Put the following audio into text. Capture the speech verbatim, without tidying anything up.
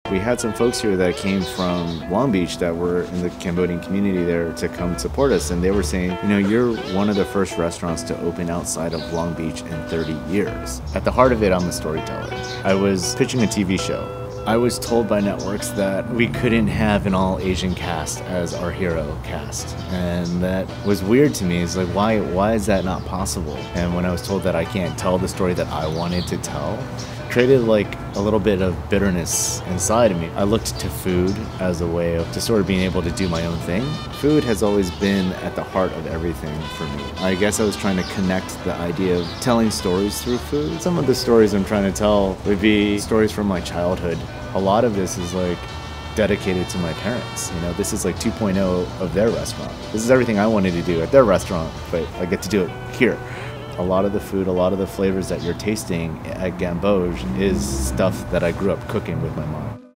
We had some folks here that came from Long Beach that were in the Cambodian community there to come support us, and they were saying, you know, you're one of the first restaurants to open outside of Long Beach in thirty years. At the heart of it, I'm a storyteller. I was pitching a T V show. I was told by networks that we couldn't have an all-Asian cast as our hero cast, and that was weird to me. It's like, why, why is that not possible? And when I was told that I can't tell the story that I wanted to tell, created like a little bit of bitterness inside of me. I looked to food as a way of just sort of being able to do my own thing. Food has always been at the heart of everything for me. I guess I was trying to connect the idea of telling stories through food. Some of the stories I'm trying to tell would be stories from my childhood. A lot of this is like dedicated to my parents. You know, this is like two point oh of their restaurant. This is everything I wanted to do at their restaurant, but I get to do it here. A lot of the food, a lot of the flavors that you're tasting at Gamboge is stuff that I grew up cooking with my mom.